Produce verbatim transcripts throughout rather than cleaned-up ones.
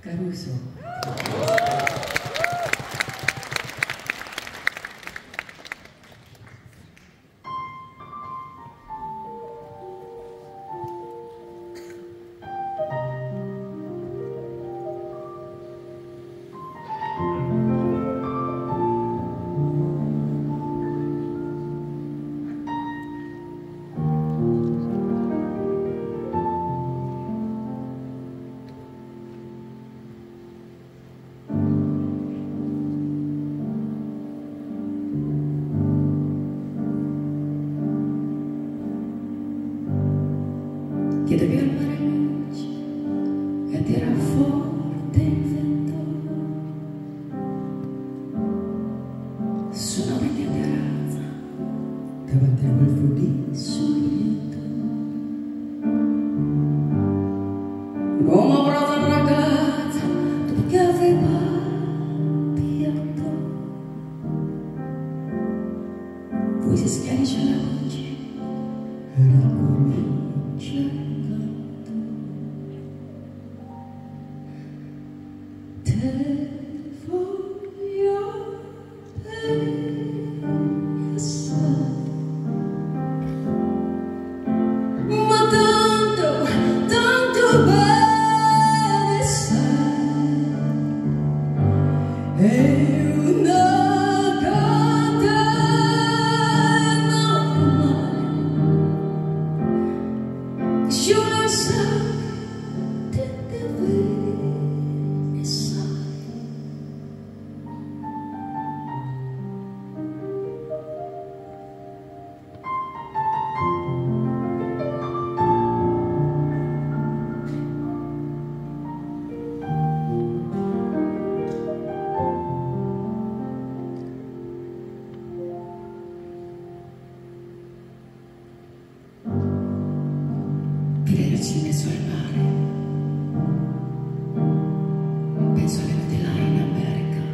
Caruso. Chiedo più al mare luce e tira forte il vento, su una vecchia terrazza davanti a quel fuoco soglietto. L'uomo abbraccia una ragazza dopo che aveva pianto, poi si schiarisce la voce e ricomincia. Te voglio bene assai, ma tanto, tanto bene sai, è una catena ormai, scivola il sangue, te deve. Vederci in mezzo al mare, penso alle notti là in America,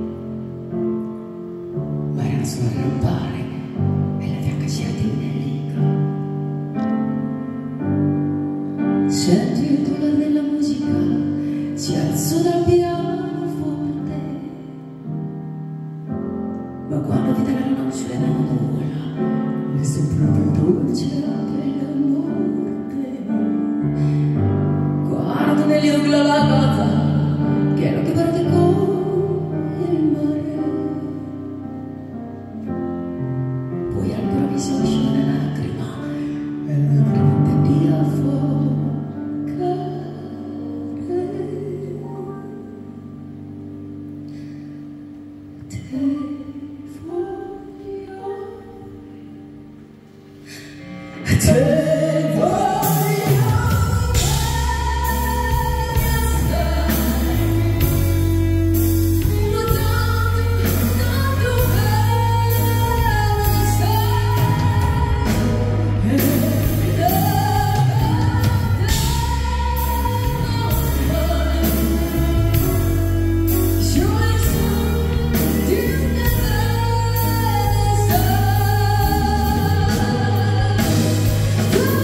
ma erano solo a rampare e la fiacca ci nell'ica. Senti il dolore della musica, si alzò dal pianoforte, ma quando vide la noce era nuvola, le sembrò più dolce dell'amore. Guardo negli occhi la ragazza che lo che guarda con il mare, poi all'improvviso uscì una lacrima e la lacrima di affogare. Te voglio, te voglio. Woo!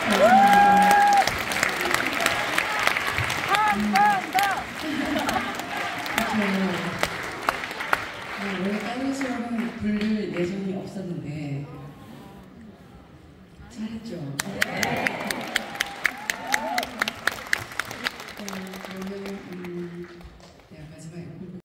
원래 다른 수업은 부를 예정이 없었는데 잘했죠.